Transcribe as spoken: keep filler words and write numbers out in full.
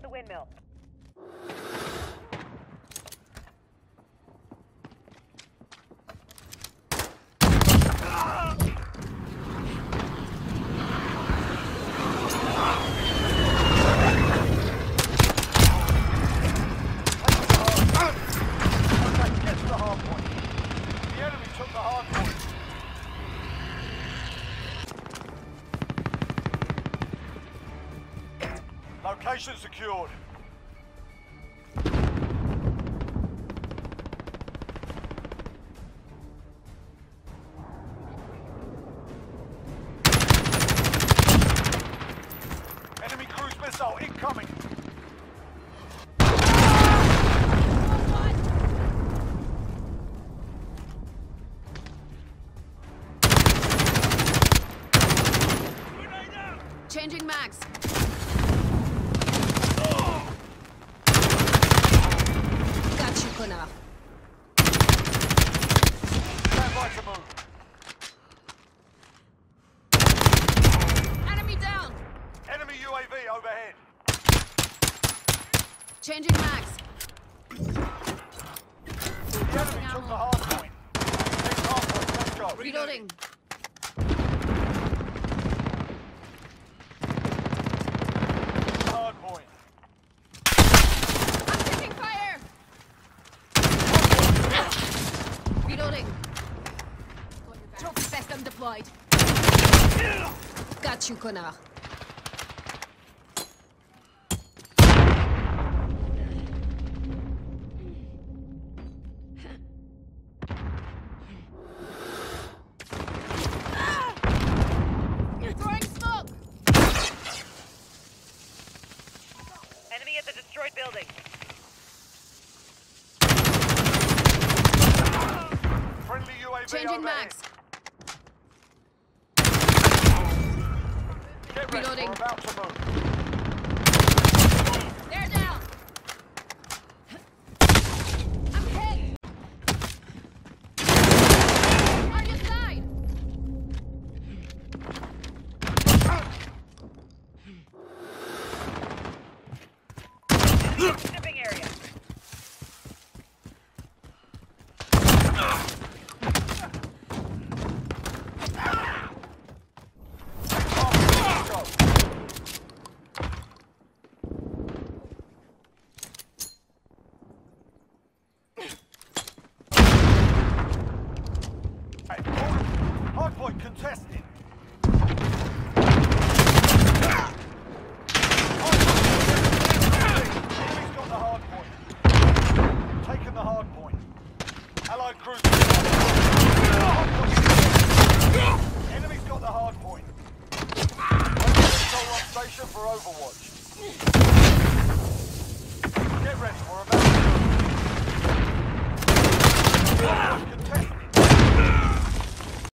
the windmill. Location secured. Enemy cruise missile incoming. Changing mags. Got you, connard. Stand by to move. Enemy down. Enemy U A V overhead. Changing mags. The enemy took the hard point. Take hard point. Let's go. Reloading. Hard point. I'm taking fire. Reloading. Trophy system deployed. Got you, connard. Throwing smoke. Enemy at the destroyed building. Friendly U A V Changing overhead. mags. Get ready. Reloading. We're about to move. They're down. I'm hit. On your side. Enemy at the shipping area. Let's go. Hey, hardpoint contested. Enemy's got the hard point. Taking the hard point. Allied cruiser. Enemy's got the hard point. Control on station for Overwatch.